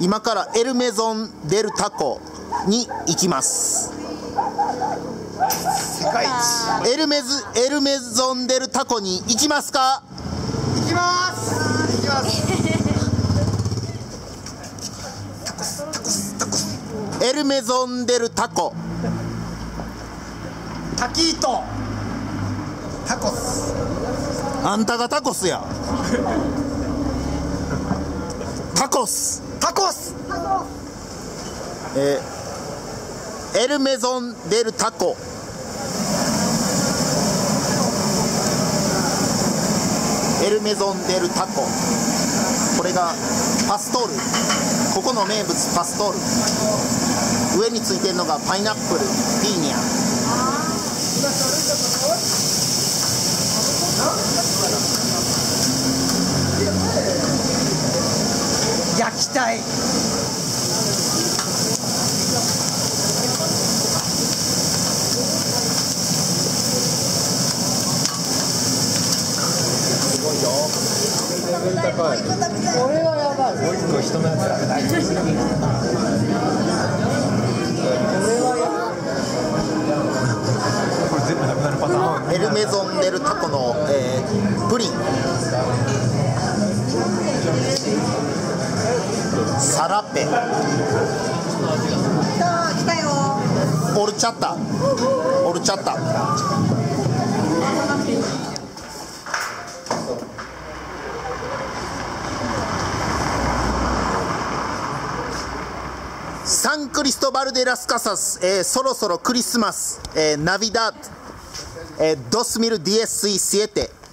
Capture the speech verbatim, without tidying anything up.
今からエルメゾン・デル・タコに行きます。 世界一。 エルメズエルメゾン・デル・タコに行きますか？ 行きます行きますエルメゾン・デル・タコ。 タキートタコス。 あんたがタコスや。タコスタコス。 えー、エルメゾン・デル・タコ。エルメゾン・デル・タコ。これがパストール。ここの名物パストール。上についてるのがパイナップル、ピーニャ。 焼きたい。 すごいよ。 これはやばい。もう一個人のやつ食べたい。これはやばい。これ全部なくなるパターン。 エルメゾン・デル・タコの、えー、プリン。サラペ。 来たよ。 オルチャッタ。オルチャッタ。サンクリストバルデラスカサス、えー、そろそろクリスマス、えー、ナビダー、えー、ドスミルディエスイシエテ。